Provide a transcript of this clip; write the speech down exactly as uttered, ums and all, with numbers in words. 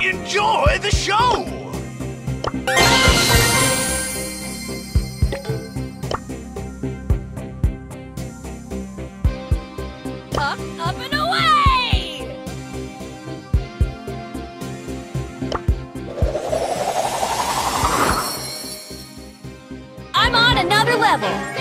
Enjoy the show! Up, up, and away! I'm on another level.